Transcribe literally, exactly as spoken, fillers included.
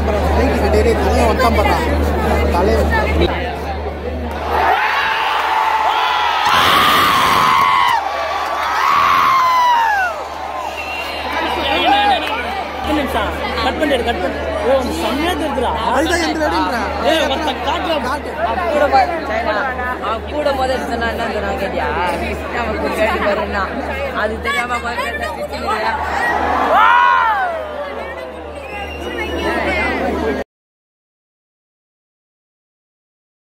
வந்துட்டான் பாரு bike daily தலையை வந்துட்டான் பாடுறான் தலையை கட் பண்ணிடு கட் பண்ணு ஓ செம்மையா தெரியுதுடா அதுதான் எந்த அடிங்கறா ஏய் ஒருத்த காட்டு காட்டு கூட சைனா அவ கூட முதல்ல சொன்னா என்ன சொன்னா கேட்டியா நம்ம கூட கேட்டு வரேன்னா அது தெரியாம பாருங்க